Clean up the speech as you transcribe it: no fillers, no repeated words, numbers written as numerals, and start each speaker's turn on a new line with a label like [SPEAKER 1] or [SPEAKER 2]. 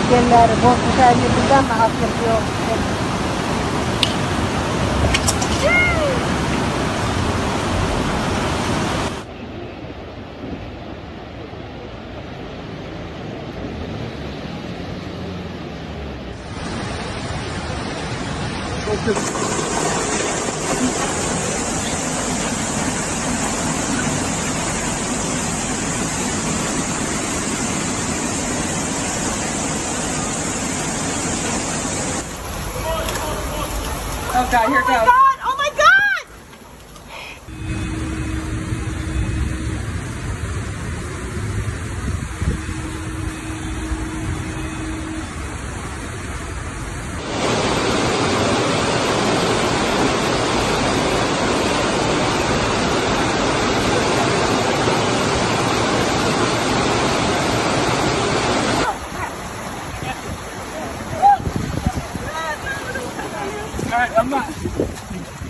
[SPEAKER 1] Keller, boşuşayını buradan mı hatırlıyor?
[SPEAKER 2] Oh God, here it goes.
[SPEAKER 3] Oh my God!
[SPEAKER 2] All right, I'm not.